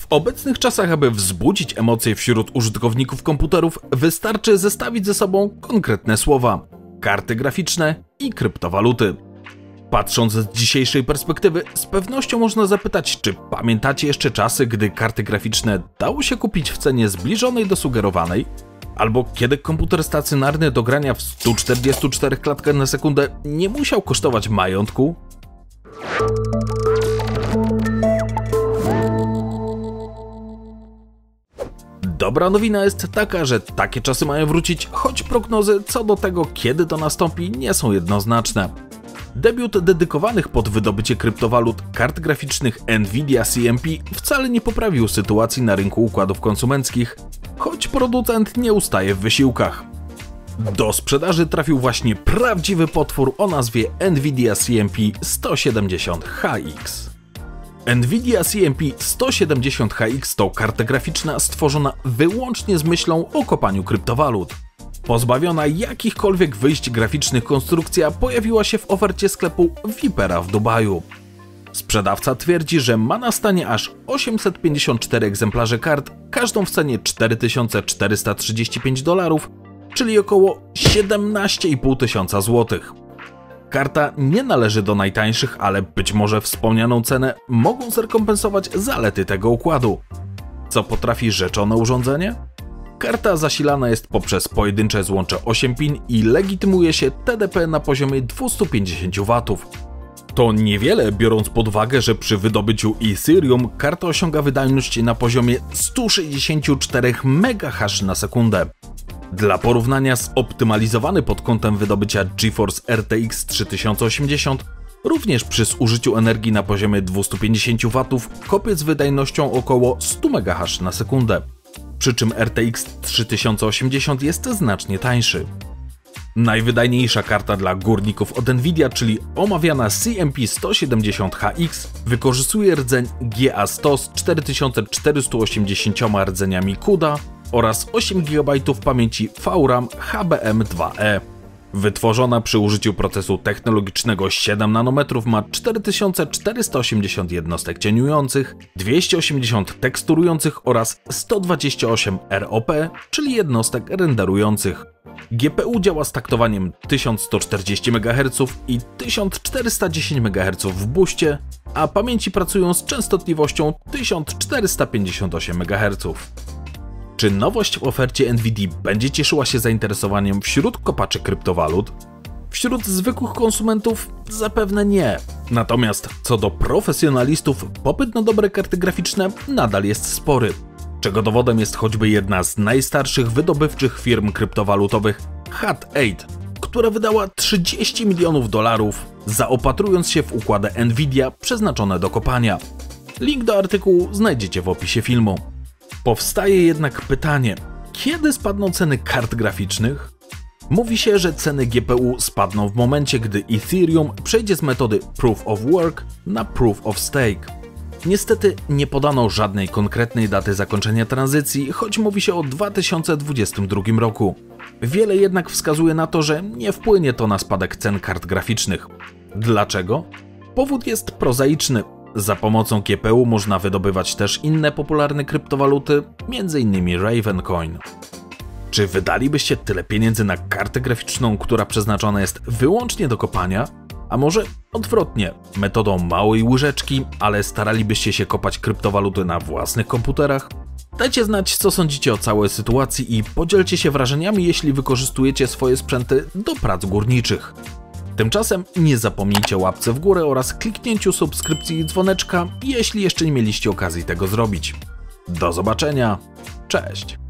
obecnych czasach, aby wzbudzić emocje wśród użytkowników komputerów, wystarczy zestawić ze sobą konkretne słowa: karty graficzne i kryptowaluty. Patrząc z dzisiejszej perspektywy, z pewnością można zapytać, czy pamiętacie jeszcze czasy, gdy karty graficzne dało się kupić w cenie zbliżonej do sugerowanej? Albo kiedy komputer stacjonarny do grania w 144 klatkach na sekundę nie musiał kosztować majątku? Dobra nowina jest taka, że takie czasy mają wrócić, choć prognozy co do tego, kiedy to nastąpi, nie są jednoznaczne. Debiut dedykowanych pod wydobycie kryptowalut kart graficznych Nvidia CMP wcale nie poprawił sytuacji na rynku układów konsumenckich, choć producent nie ustaje w wysiłkach. Do sprzedaży trafił właśnie prawdziwy potwór o nazwie Nvidia CMP 170HX. Nvidia CMP 170HX to karta graficzna stworzona wyłącznie z myślą o kopaniu kryptowalut. Pozbawiona jakichkolwiek wyjść graficznych konstrukcja pojawiła się w ofercie sklepu Vipera w Dubaju. Sprzedawca twierdzi, że ma na stanie aż 854 egzemplarze kart, każdą w cenie $4435, czyli około 17,5 tysiąca złotych. Karta nie należy do najtańszych, ale być może wspomnianą cenę mogą zrekompensować zalety tego układu. Co potrafi rzeczone urządzenie? Karta zasilana jest poprzez pojedyncze złącze 8 pin i legitymuje się TDP na poziomie 250 W. To niewiele, biorąc pod uwagę, że przy wydobyciu Ethereum karta osiąga wydajność na poziomie 164 MHz na sekundę. Dla porównania, zoptymalizowany pod kątem wydobycia GeForce RTX 3080 również przy zużyciu energii na poziomie 250 W kopie z wydajnością około 100 MHz na sekundę. Przy czym RTX 3080 jest znacznie tańszy. Najwydajniejsza karta dla górników od Nvidia, czyli omawiana CMP 170HX, wykorzystuje rdzeń GA100 z 4480 rdzeniami CUDA oraz 8 GB pamięci VRAM HBM2E. Wytworzona przy użyciu procesu technologicznego 7 nanometrów ma 4480 jednostek cieniujących, 280 teksturujących oraz 128 ROP, czyli jednostek renderujących. GPU działa z taktowaniem 1140 MHz i 1410 MHz w booście, a pamięci pracują z częstotliwością 1458 MHz. Czy nowość w ofercie Nvidia będzie cieszyła się zainteresowaniem wśród kopaczy kryptowalut? Wśród zwykłych konsumentów zapewne nie. Natomiast co do profesjonalistów, popyt na dobre karty graficzne nadal jest spory. Czego dowodem jest choćby jedna z najstarszych wydobywczych firm kryptowalutowych, Hut 8, która wydała $30 milionów, zaopatrując się w układy Nvidia przeznaczone do kopania. Link do artykułu znajdziecie w opisie filmu. Powstaje jednak pytanie, kiedy spadną ceny kart graficznych? Mówi się, że ceny GPU spadną w momencie, gdy Ethereum przejdzie z metody Proof of Work na Proof of Stake. Niestety nie podano żadnej konkretnej daty zakończenia tranzycji, choć mówi się o 2022 roku. Wiele jednak wskazuje na to, że nie wpłynie to na spadek cen kart graficznych. Dlaczego? Powód jest prozaiczny. Za pomocą GPU można wydobywać też inne popularne kryptowaluty, m.in. Ravencoin. Czy wydalibyście tyle pieniędzy na kartę graficzną, która przeznaczona jest wyłącznie do kopania? A może odwrotnie, metodą małej łyżeczki, ale staralibyście się kopać kryptowaluty na własnych komputerach? Dajcie znać, co sądzicie o całej sytuacji i podzielcie się wrażeniami, jeśli wykorzystujecie swoje sprzęty do prac górniczych. Tymczasem nie zapomnijcie o łapce w górę oraz kliknięciu subskrypcji i dzwoneczka, jeśli jeszcze nie mieliście okazji tego zrobić. Do zobaczenia, cześć!